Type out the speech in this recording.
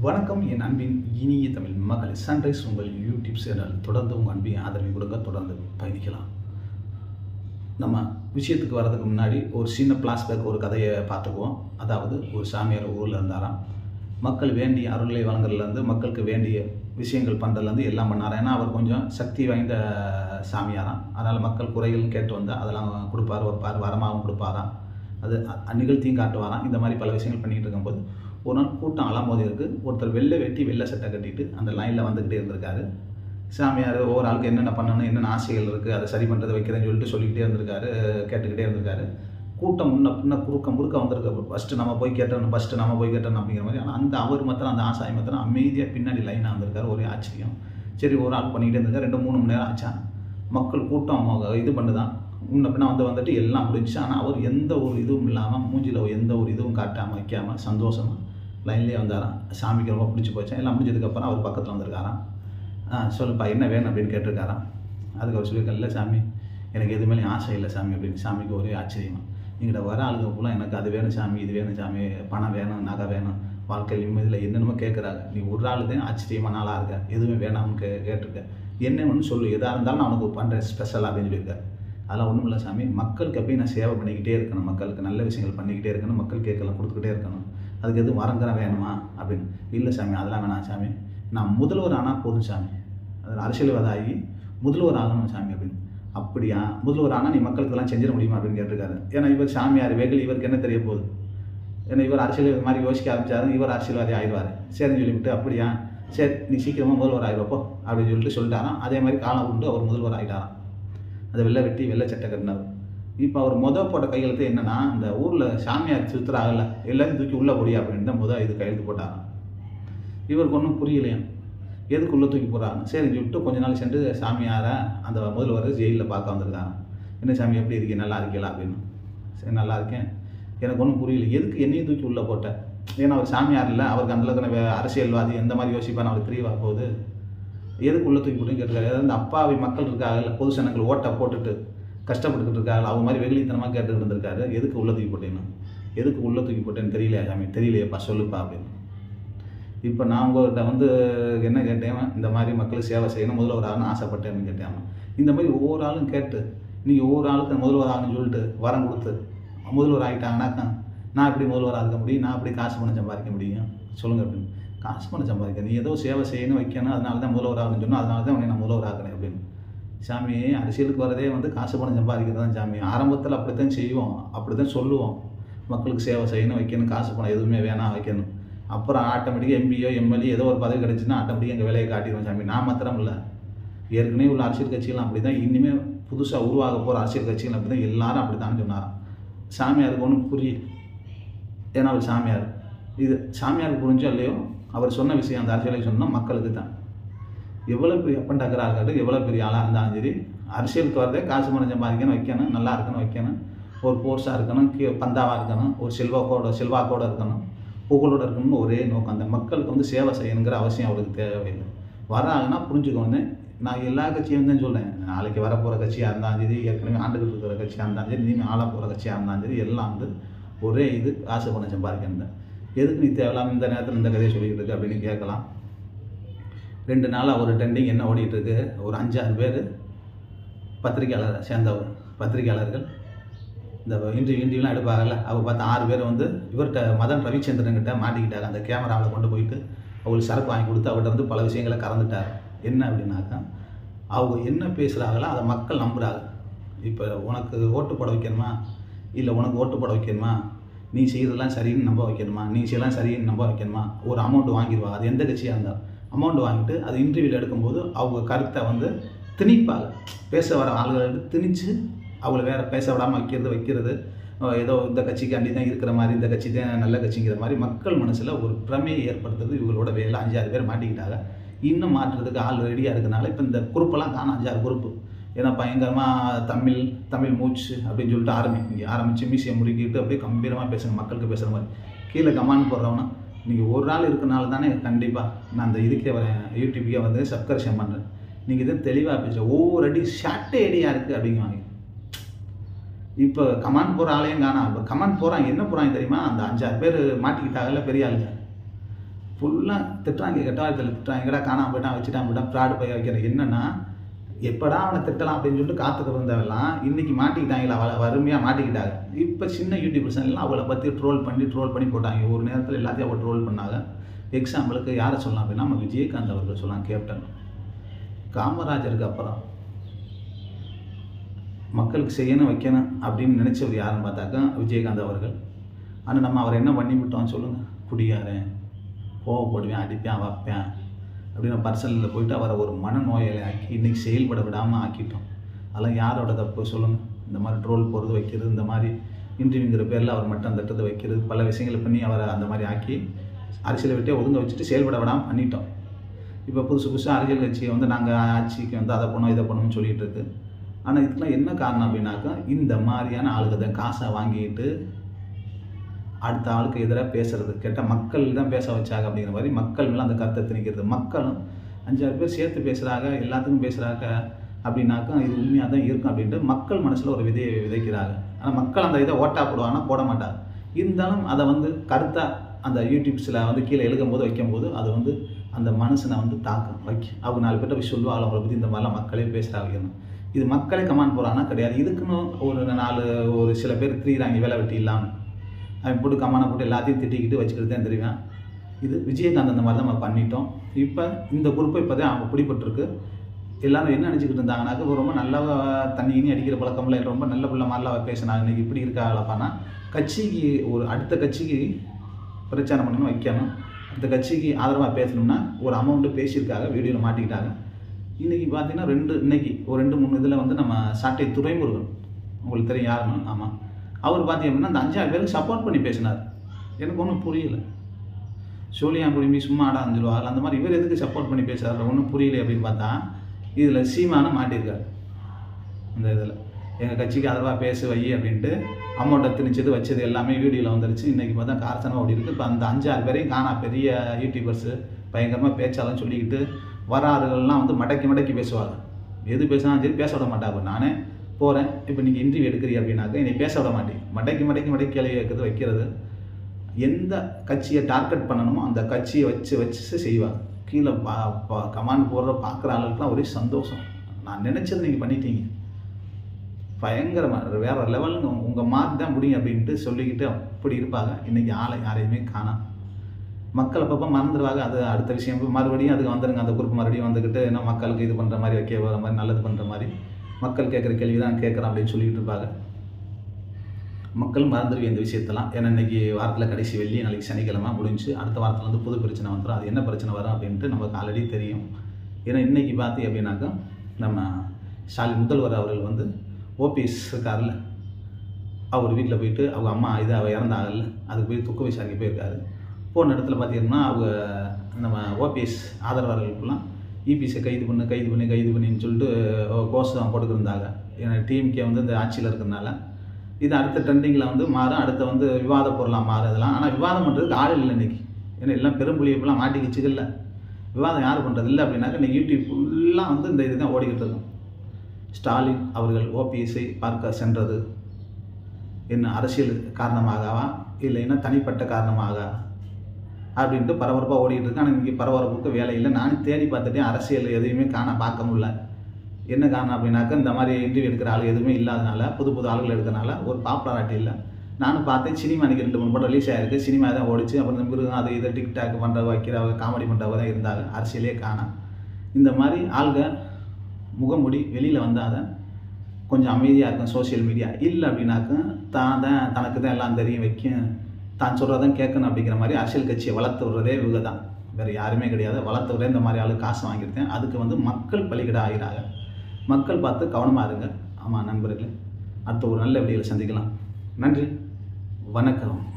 வணக்கம் என் அன்பின் இனிய தமிழ் மகள் சன்ரைஸ் உங்கள் யூடியூப் சேனல். தொடர்ந்து உங்கள் அன்பின் ஆதரவை கொடுங்க, தொடர்ந்து பயணிக்கலாம். நம்ம விஷயத்துக்கு வர்றதுக்கு முன்னாடி ஒரு சின்ன ஃப்ளாஷ்பேக் ஒரு கதையை பார்த்துக்குவோம். அதாவது ஒரு சாமியார் ஊரில் இருந்தாராம். மக்கள் வேண்டிய அருளை வழங்குறதுலேருந்து மக்களுக்கு வேண்டிய விஷயங்கள் பண்ணுறதுலேருந்து எல்லாம் பண்ணாராம். ஏன்னா அவர் கொஞ்சம் சக்தி வாய்ந்த சாமியாராம். அதனால் மக்கள் குறைகள் கேட்டு வந்தால் அதெல்லாம் கொடுப்பார், வைப்பார், வரமாகவும் கொடுப்பாராம். அது நிகழ்த்தியும் காட்டுவாராம். இந்த மாதிரி பல விஷயங்கள் பண்ணிகிட்டு இருக்கும்போது ஒரு நாள் கூட்டம் அலம்போது இருக்குது. ஒருத்தர் வெள்ளை வெட்டி வெள்ளை சட்டை கட்டிட்டு அந்த லைனில் வந்துக்கிட்டே இருந்திருக்காரு. சாமியார் ஒவ்வொரு ஆளுக்கு என்னென்ன பண்ணணும், என்னென்ன ஆசைகள் இருக்குது, அதை சரி பண்ணுறது வைக்கிறேன்னு சொல்லிக்கிட்டே இருந்திருக்காரு, கேட்டுக்கிட்டே இருந்திருக்காரு. கூட்டம் முன்ன முறுக்க வந்திருக்கு. ஃபஸ்ட்டு நம்ம போய் கேட்டணும் அப்படிங்கிற மாதிரி. ஆனால் அவர் மாத்திரம் அந்த ஆசாமி மாத்திரம் அமைதியாக பின்னாடி லைனாக வந்திருக்காரு. ஒரே ஆச்சரியம். சரி, ஒரு ஆள் பண்ணிக்கிட்டே இருந்திருக்காரு. 2-3 மணி நேரம் ஆச்சான். மக்கள் கூட்டம் இது பண்ணுதான் பின்ன வந்துட்டு எல்லாம் முடிஞ்சு. ஆனால் அவர் எந்த ஒரு இதுவும் இல்லாமல், மூஞ்சியில் எந்த ஒரு இதுவும் காட்டாமல் வைக்காமல் சந்தோஷமாக லைன்லேயே வந்தாராம். சாமிக்கு ரொம்ப பிடிச்சி போச்சேன். எல்லாம் முடிஞ்சதுக்கப்புறம் அவர் பக்கத்தில் வந்திருக்காராம். சொல்லுப்பா என்ன வேணும் அப்படின்னு கேட்டிருக்காராம். அதுக்கு அவர் சொல்லியிருக்காரு, இல்லை சாமி, எனக்கு எதுவுமே ஆசை இல்லை சாமி அப்படின்னு. சாமிக்கு ஒரே ஆச்சரியமா, எங்கிட்ட வர ஆளுங்க ஃபுல்லாக எனக்கு அது வேணும் சாமி, இது வேணும் சாமி, பணம் வேணும், நகை வேணும், வாழ்க்கை நிம்மதியில் என்னென்னமோ கேட்குறாங்க. நீ ஒரு ஆள் தான் ஆச்சரியமாக நாளாக இருக்க, எதுவுமே வேணாம்னு கேட்டிருக்க, என்ன ஒன்று சொல்லு, எதாக இருந்தாலும் நான் உனக்கு பண்ணுறேன் ஸ்பெஷலாக அப்படின்னு சொல்லியிருக்காரு. அதெல்லாம் ஒன்றும் இல்லை சாமி, மக்களுக்கு அப்படியே நான் சேவை பண்ணிக்கிட்டே இருக்கணும், மக்களுக்கு நல்ல விஷயங்கள் பண்ணிக்கிட்டே இருக்கணும், மக்கள் கேட்கலாம் கொடுத்துக்கிட்டே இருக்கணும், அதுக்கு எதுவும் வரங்கிற வேணுமா அப்படின்னு. இல்லை சாமி, அதெல்லாம் வேணாம் சாமி, நான் முதல்வர் ஆனால் போதும் சாமி, அதில் அரசியல்வாதி முதல்வர் ஆகணும் சாமி அப்படின்னு. அப்படியா, முதல்வர் ஆனால் நீ மக்களுக்கெல்லாம் செஞ்சிட முடியுமா அப்படின்னு கேட்டிருக்காரு. ஏன்னா இவர் சாமியார் வெகுளி, இவருக்கு என்ன தெரிய போகுது, ஏன்னா இவர் அரசியல் மாதிரி யோசிக்க ஆரம்பிச்சாரு, இவர் அரசியல்வாதி ஆயிடுவார். சரின்னு சொல்லிவிட்டு, அப்படியா சரி நீ சீக்கிரமாக முதல்வர் ஆகிடுவப்போ அப்படின்னு சொல்லிட்டாராம். அதே மாதிரி காலம் உண்டு, அவர் முதல்வர் ஆகிட்டாராம். அதை வெள்ளை வெட்டி வெள்ளை சட்டை கட்டினார். இப்போ அவர் போட்ட கையெழுத்து என்னன்னா, இந்த ஊரில் சாமியார் சுற்றுறாங்கல்ல, எல்லாத்தையும் தூக்கி உள்ளே போடியா அப்படின்னு தான் இது கையெழுத்து போட்டாராம். இவருக்கு ஒன்றும் புரியலையா, எதுக்கு உள்ளே தூக்கி போடுறாங்க. சரின்னு சொல்லிட்டு கொஞ்ச நாள் சென்று சாமியாரை அந்த முதல்வர் ஜெயிலில் பார்க்க வந்திருக்காங்க. என்ன சாமி எப்படி இருக்கீங்க, நல்லா இருக்கீங்களா அப்படின்னு. சரி நல்லா இருக்கேன், எனக்கு ஒன்றும் புரியல, எதுக்கு என்னையும் தூக்கி உள்ளே போட்டேன். ஏன்னா அவர் சாமியார் இல்லை, அவருக்கு அந்தளவுக்கு அரசியல்வாதி எந்த மாதிரி யோசிப்பான்னு அவருக்கு தெரியவா போகுது, எதுக்கு உள்ள தூக்கி போட்டுன்னு கேட்டிருக்காரு. ஏதாவது இந்த அப்பாவி மக்கள் இருக்காங்கல்ல, பொது சனங்கள் ஓட்டை போட்டுட்டு கஷ்டப்பட்டுக்கிட்டு இருக்காங்க, அவங்க மாதிரி வெகுளித்தனமாக கேட்டுக்கிட்டு இருந்திருக்காரு. எதுக்கு உள்ள தூக்கி போட்டேன்னு, எதுக்கு உள்ள தூக்கி போட்டேன்னு தெரியலையா சாமி, தெரியலையப்பா சொல்லுப்பா அப்படின்னு. இப்போ நான் உங்கள்கிட்ட என்ன கேட்டேன், இந்த மாதிரி மக்களுக்கு சேவை செய்யணும், முதல்வர் ஆகணும்னு ஆசைப்பட்டேன்னு கேட்டேன். இந்த மாதிரி ஒவ்வொரு ஆளும் கேட்டு நீங்கள் ஒவ்வொரு ஆளுக்கு முதல்வர் ஆகணும்னு சொல்லிட்டு வரம் கொடுத்து முதல்வர் ஆகிட்டாங்கன்னாக்கா நான் எப்படி முதல்வராக இருக்க முடியும், நான் எப்படி காசு பணம் சம்பாதிக்க முடியும் சொல்லுங்கள் அப்படின்னு. காசு பணம் சம்பாதிக்க நீ ஏதோ சேவை செய்யணும் வைக்கணும், அதனால தான் முதல்வர் ஆகணும்னு சொன்னால், அதனால தான் உன்னை நான் முதல்வர் ஆகணும் அப்படின்னு. சாமி, அரசியலுக்கு வரதே காசு பணம் சம்பாதிக்கிறது தான் சாமி. ஆரம்பத்தில் அப்படி தான் செய்வோம், அப்படி தான் சொல்லுவோம், மக்களுக்கு சேவை செய்யணும் வைக்கணும், காசு பணம் எதுவுமே வேணாம் வைக்கணும். அப்புறம் ஆட்டோமேட்டிக்காக எம்பியோ எம்எல்ஏ ஏதோ ஒரு பதவி கிடச்சின்னா ஆட்டோமேட்டிக்காக எங்கள் வேலையை காட்டிடுவோம் சாமி. நான் மாத்திரம் இல்லை, ஏற்கனவே உள்ள அரசியல் கட்சிகள்லாம் அப்படி தான், இனிமேல் புதுசாக உருவாக போகிற அரசியல் கட்சிகள் அப்படி தான், எல்லாரும் அப்படி தான் சொன்னாராம். சாமியாருக்கு ஒன்றும் புரியல, ஏன்னா அவர் சாமியார். இது சாமியாருக்கு புரிஞ்சோ இல்லையோ, அவர் சொன்ன விஷயம் அந்த அரசியலை சொன்னால் மக்களுக்கு தான். எவ்வளோ பெரிய அப்பண்டாக்கராக இருக்கட்டும், எவ்வளோ பெரிய ஆளாக இருந்தாலும் சரி, அரசியலுக்கு வரதே காசு பணம் சம்பாதிக்கணும் வைக்கணும், நல்லா இருக்கணும் வைக்கணும், ஒரு போர்ஸாக இருக்கணும், பந்தாவாக இருக்கணும், ஒரு செல்வாக்கோடு இருக்கணும், புகழோடு இருக்கணும்னு ஒரே நோக்கம். அந்த மக்களுக்கு சேவை செய்யணுங்கிற அவசியம் அவருக்கு தேவையில்லை. வராங்கன்னா புரிஞ்சுக்கோங்க, நான் எல்லா கட்சியும் தான் சொல்கிறேன், நாளைக்கு வரப்போகிற கட்சியாக இருந்தாலும் சரி, ஏற்கனவே ஆண்டுகிட்டு இருக்கிற கட்சியாக இருந்தாலும் சரி, இனிமேல் ஆள போகிற கட்சியாக இருந்தாலும் சரி, எல்லாம் ஒரே இது காசு பணம் சம்பாதிக்கணும். எதுக்கு நீ தேவையில்லாமல் இந்த நேரத்தில் இந்த கதையை சொல்லிக்கிட்டு இருக்கு அப்படின்னு கேட்கலாம். 2 நாளாக ஒரு ட்ரெண்டிங் என்ன ஓடிட்டுருக்கு, ஒரு 5-6 பேர் பத்திரிகையாளர்கள் இந்த இன்டர்வியூலாம் எடுப்பாங்கல்ல, அவங்க பார்த்து 6 பேர் இவர்கிட்ட மதன் ரவிச்சந்திரன்கிட்ட மாட்டிக்கிட்டாங்க. அந்த கேமராவில் கொண்டு போயிட்டு அவங்களுக்கு சரக்கு வாங்கி கொடுத்து அவர்கிட்ட பல விஷயங்களை கறந்துட்டார். என்ன அப்படின்னாக்கா, அவங்க என்ன பேசுகிறாங்களோ அதை மக்கள் நம்புகிறாங்க. இப்போ உனக்கு ஓட்டு போட வைக்கணுமா, இல்லை உனக்கு ஓட்டு போட வைக்கணுமா, நீ செய்கிறதெல்லாம் சரின்னு நம்ப வைக்கணுமா, நீ செய்யலாம் சரின்னு நம்ப வைக்கணுமா, ஒரு அமௌண்ட் வாங்கிடுவாங்க. அது எந்த கட்சியாக இருந்தாலும் அமௌண்ட் வாங்கிட்டு அது இன்டர்வியூவில் எடுக்கும்போது அவங்க கருத்தை திணிப்பாங்க. பேச வர ஆளுகளை திணிச்சு அவங்கள வேறு பேச விடாமல் வைக்கிறது ஏதோ இந்த கட்சிக்காண்டி தான் இருக்கிற மாதிரி, இந்த கட்சி தான் நல்ல கட்சிங்கிற மாதிரி மக்கள் மனசில் ஒரு பிரமையை ஏற்படுத்துறது இவங்களோட வேலை. 5-6 பேர் மாட்டிக்கிட்டாங்க. இன்னும் மாற்றுறதுக்கு ஆள் ரெடியாக இருக்கிறனால இப்போ இந்த குரூப்பெல்லாம் காணும், 5-6 குரூப்பு. ஏன்னா பயங்கரமாக தமிழ் மூச்சு அப்படின்னு சொல்லிட்டு ஆரம்பித்து மீசியை முறுக்கிட்டு அப்படியே கம்பீரமாக பேசுங்க, மக்களுக்கு பேசுகிற மாதிரி. கீழே கமாண்ட் போடுறவனா, நீங்கள் ஒரு நாள் இருக்கனால தானே கண்டிப்பாக நான் அந்த இதுக்கே வரேன், யூடியூப்கே சப்ஸ்கிரிப்ஷன் பண்ணுறேன், நீங்கள் இதை தெளிவாக பேசுகிறேன், ஒவ்வொரு அடி ஷார்ட்டே ஐடியா இருக்குது அப்படிங்குவாங்க. இப்போ கமாண்ட் போகிற ஆளையும் காணா. இப்போ கமாண்ட் போகிறாங்க, என்ன போகிறாங்க தெரியுமா, அந்த 5-6 பேர் மாட்டிக்கிட்டாங்கல்ல பெரிய ஆளுங்க, ஃபுல்லாக திட்டுறாங்க, கெட்ட வார்த்தையில் திட்டுறாங்க, எங்கடா காணாமல் போயிட்டான், வச்சுட்டான் போயிட்டான், ஃப்ராடு போய் வைக்கிறேன். என்னென்னா எப்படா அவனை திட்டலாம் அப்படின்னு சொல்லிட்டு காத்துக்கிட்டு இருந்தவெல்லாம் இன்றைக்கி மாட்டிக்கிட்டாங்களா, வறுமையாக மாட்டிக்கிட்டாங்க. இப்போ சின்ன யூடியூபர்ஸ் எல்லாம் அவளை பற்றி ட்ரோல் பண்ணி போட்டாங்க. ஒரு நேரத்தில் எல்லாத்தையும் அவள் ட்ரோல் பண்ணாங்க. எக்ஸாம்பிளுக்கு யாரை சொல்லலாம் அப்படின்னா, நம்ம விஜயகாந்த் அவர்கள் சொல்லலாம். கேப்டன் காமராஜருக்கு அப்புறம் மக்களுக்கு செய்யணும் வைக்கணும் அப்படின்னு நினச்சவர் யாருன்னு பார்த்தாக்கா விஜயகாந்த் அவர்கள். ஆனால் நம்ம அவர் என்ன பண்ணி விட்டோம் சொல்லுங்கள்? குடியாரன், கோவப்படுவேன், அடிப்பேன், வைப்பேன் அப்படின்னு பர்சனலில் போயிட்டு அவரை ஒரு மனநோயை ஆக்கி இன்றைக்கி செயல்பட விடாமல் ஆக்கிட்டோம். அதெல்லாம் யாரோட தப்பு சொல்லுங்கள்? இந்த மாதிரி ட்ரோல் போகிறது வைக்கிறது, இந்த மாதிரி இன்டர்வியூங்கிற பேரில் அவர் மட்டும் தட்டத்தை வைக்கிறது, பல விஷயங்களை பண்ணி அவரை அந்த மாதிரி ஆக்கி அரசியலை விட்டே ஒதுங்க வச்சுட்டு செயல்பட விடாமல் பண்ணிட்டோம். இப்போ புதுசாக அரசியல் கட்சியை வந்து நாங்கள் ஆட்சிக்கு வந்து அதை பண்ணோம் இதை பண்ணணும்னு சொல்லிகிட்டு இருக்கு. ஆனால் இதுக்கெலாம் என்ன காரணம் அப்படின்னாக்கா, இந்த மாதிரியான ஆளுக்கு காசை வாங்கிட்டு அடுத்த ஆளுக்கு எதிராக பேசுகிறது, கேட்டால் மக்கள் தான் பேச வச்சாங்க அப்படிங்கிற மாதிரி மக்கள் மேலே அந்த கருத்தை திணிக்கிறது. மக்களும் 5-6 பேர் சேர்த்து பேசுகிறாங்க, எல்லாத்துக்கும் பேசுகிறாங்க அப்படின்னாக்கா இது உண்மையாக தான் இருக்கும் அப்படின்ட்டு மக்கள் மனசில் ஒரு விதையை விதைக்கிறாங்க. ஆனால் மக்கள் அந்த இதை ஓட்டா போடுவாங்கன்னா போட மாட்டாங்க. இருந்தாலும் அதை வந்து கருத்தாக அந்த யூடியூப்ஸில் வந்து கீழே எழுதும்போது வைக்கும்போது அது வந்து அந்த மனுஷனை வந்து தாக்கம் அவங்க 4 பேர்ட்ட போய் சொல்லுவாங்க, அவங்கள பற்றி இந்த மாதிரிலாம் மக்களே பேசுகிறாங்க. இது மக்களே கமெண்ட் போகிறாங்கன்னா கிடையாது. இதுக்குன்னு ஒரு சில பேர் திரிகிறாங்க வேலை வெட்டி இல்லாமல். அவன் போட்டு கமானை போட்டு எல்லாத்தையும் திட்டிக்கிட்டு வச்சுக்கிட்டு தான் தெரியும். இது விஜயகாந்த் அந்த மாதிரி தான் நம்ம பண்ணிட்டோம். இப்போ இந்த குரூப்பை இப்போ தான் அவங்க பிடிபட்டுருக்கு. எல்லோரும் என்ன நினச்சிக்கிட்டு இருந்தாங்கன்னாக்க ரொம்ப நல்லா தண்ணி அடிக்கிற பழக்கம்ல ரொம்ப நல்ல பிள்ளை மாதிரிலாம் பேசினாங்க. இன்றைக்கி இப்படி இருக்காங்களாப்பான்னா கட்சிக்கு அடுத்த கட்சிக்கு பிரச்சாரம் பண்ணணும் வைக்கணும், அடுத்த கட்சிக்கு ஆதரவாக பேசணும்னா ஒரு அமௌண்ட்டு பேசியிருக்காங்க, வீடியோவில் மாட்டிக்கிட்டாங்க. இன்றைக்கி பார்த்தீங்கன்னா இன்றைக்கி ஒரு 2-3 இதில் வந்து நம்ம சாட்டை துரைமுருகன் உங்களுக்கு தெரியும் யாருன்னு. ஆமாம், அவர் பார்த்தீங்க அப்படின்னா அந்த 5-6 பேருக்கு சப்போர்ட் பண்ணி பேசினார். எனக்கு ஒன்றும் புரியலை. சோழியா குடிமி சும்மா ஆடாந்துருவாங்க அந்த மாதிரி இவர் எதுக்கு சப்போர்ட் பண்ணி பேசுகிறார் ஒன்றும் புரியலை அப்படின்னு பார்த்தா இதில் சீமான மாட்டியிருக்காரு. இந்த இதில் எங்கள் கட்சிக்கு ஆதரவாக பேச வை அப்படின்ட்டு அமௌண்ட்டை திணிச்சது வச்சது எல்லாமே வீடியோவில் வந்துருச்சு. இன்றைக்கி பார்த்தா காரசனமாக அப்படி இருக்குது. இப்போ அந்த 5-6 பேரையும் காணா பெரிய யூடியூபர்ஸு பயங்கரமாக பேச்சாலும் சொல்லிக்கிட்டு வராறுகள்லாம் வந்து மடக்கி பேசுவாங்க. எது பேசினாலும் சரி பேச விட மாட்டாங்க. நானே போகிறேன், இப்போ நீங்கள் இன்டர்வியூ எடுக்கிறீ அப்படின்னாக்க என்னை பேச விட மாட்டேன். மடக்கி கேள்வி கேட்குறது வைக்கிறது. எந்த கட்சியை டார்கெட் பண்ணணுமோ அந்த கட்சியை வச்சு செய்வாங்க. கீழே கமாண்ட் போடுற பார்க்குற ஆளுக்கெலாம் ஒரே சந்தோஷம். நான் நினச்சது நீங்கள் பண்ணிட்டீங்க, பயங்கரமாக வேறு லெவலுங்க, உங்கள் மார்க் தான் முடியும் அப்படின்ட்டு சொல்லிக்கிட்டு அப்படி இருப்பாங்க. இன்றைக்கி ஆளை யாரையுமே காணாம். மக்கள் அப்பப்போ மறந்துடுவாங்க. அது அடுத்த விஷயம். மறுபடியும் அதுக்கு வந்துடுங்க, அந்த குரூப் மறுபடியும் வந்துக்கிட்டு என்ன மக்களுக்கு இது பண்ணுற மாதிரி வைக்க வர மாதிரி நல்லது பண்ணுற மாதிரி மக்கள் கேட்குற கேள்வி தான் கேட்குறோம் அப்படின்னு சொல்லிக்கிட்டு இருப்பாங்க. மக்கள் மறந்துடுவீங்க இந்த விஷயத்தெல்லாம். ஏன்னா இன்றைக்கி வாரத்தில் கடைசி வெள்ளி, நாளைக்கு சனிக்கிழமை முடிஞ்சு அடுத்த வாரத்தில் வந்து புது பிரச்சனை வந்துடும். அது என்ன பிரச்சனை வரும் அப்படின்ட்டு நமக்கு ஆல்ரெடி தெரியும். ஏன்னா இன்றைக்கி பார்த்தி அப்படின்னாக்கா நம்ம ஸ்டாலின் முதல்வர் அவர்கள் வந்து ஓபிஎஸ் இருக்கார்ல, அவர் வீட்டில் போயிட்டு அவங்க அம்மா அவள் இறந்தாங்கல்ல, அதுக்கு போய் துக்க விசாரிக்க போயிருக்காரு. போன இடத்துல பார்த்தீங்கன்னா அவங்க நம்ம ஓபிஎஸ் ஆதரவாளர்களுக்கெல்லாம் இபிஎஸ்ஸை கைது பண்ணின்னு சொல்லிட்டு கோஷம் போட்டுக்கிருந்தாங்க. ஏன்னா டிஎம்கே வந்து இந்த ஆட்சியில் இருக்கிறதுனால இது அடுத்த ட்ரெண்டிங்கில் வந்து மாறும், அடுத்த வந்து விவாத பொருளாக மாறும் இதெல்லாம். ஆனால் விவாதம் பண்ணுறதுக்கு ஆள் இல்லை இன்றைக்கி. ஏன்னா எல்லாம் பெரும்புலியப்பெல்லாம் மாட்டிக்கிச்சுக்கல. விவாதம் யார் பண்ணுறது இல்லை அப்படின்னாக்க இன்றைக்கி யூடியூப் ஃபுல்லாக வந்து இந்த இதுதான் ஓடிக்கிட்டு இருக்கும். ஸ்டாலின் அவர்கள் ஓபிஎஸ்ஐ பார்க்க சென்றது என்ன அரசியல் காரணமாகவா இல்லைன்னா தனிப்பட்ட காரணமாக அப்படின்ட்டு பரபரப்பாக ஓடிக்கிட்டு இருக்கு. ஆனால் இன்றைக்கி பரபரப்புக்கு வேலை இல்லை. நானும் தேடி பார்த்துட்டேன், அரசியல் எதையுமே பார்க்க முடியல. என்ன காரணம் அப்படின்னாக்கா இந்த மாதிரி இன்டர்வியூ எடுக்கிற ஆள் எதுவுமே இல்லாதனால, புது ஆளுகள் எடுக்கிறனால ஒரு பாப்புலாரிட்டி இல்லை. நானும் பார்த்தேன், சினிமா இன்றைக்கி 2-3 படம் ரிலீஸ் ஆகிருக்கு, சினிமா தான் ஓடிச்சு. அப்புறம் இந்த மிருகம் அது இதை டிக்டாக் பண்ணுறவங்க வைக்கிறவங்க காமெடி பண்ணுறவங்க தான் இருந்தாங்க. அரசியலே காணாம். இந்த மாதிரி ஆள்கள் முகமுடி வெளியில் வந்தால் தான் கொஞ்சம் அமைதியாக இருக்கும் சோசியல் மீடியா. இல்லை அப்படின்னாக்கா தனக்கு தான் எல்லாம் தெரியும் வைக்கும், தான் சொல்கிறதான் கேட்கணும் அப்படிங்கிற மாதிரி அரசியல் கட்சியை வளர்த்து விடுறதே இவங்க தான், வேறு யாருமே கிடையாது. வளர்த்து விட இந்த மாதிரி ஆளு காசு வாங்கியிருக்கேன். அதுக்கு வந்து மக்கள் பலிகடை ஆகிறாங்க. மக்கள் பார்த்து கவனமாக இருங்க. ஆமாம் நண்பர்களே, அடுத்த ஒரு நல்ல வீடியோவில் சந்திக்கலாம். நன்றி, வணக்கம்.